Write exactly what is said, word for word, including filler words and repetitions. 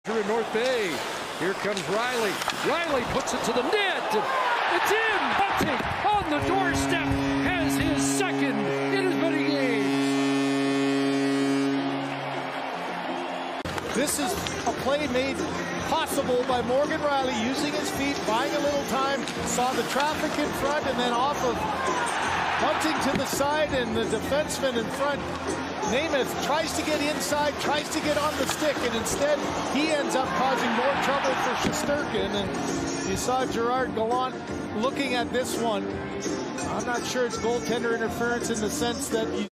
In North Bay, here comes Riley. Riley puts it to the net. It's in. Bunting on the doorstep has his second in as many games. This is a play made possible by Morgan Riley using his feet, buying a little time, saw the traffic in front, and then off of Bunting to the side, and the defenseman in front, Namath, tries to get inside, tries to get on the stick, and instead he ends up causing more trouble for Shesterkin. And you saw Gerard Gallant looking at this one. I'm not sure it's goaltender interference in the sense that you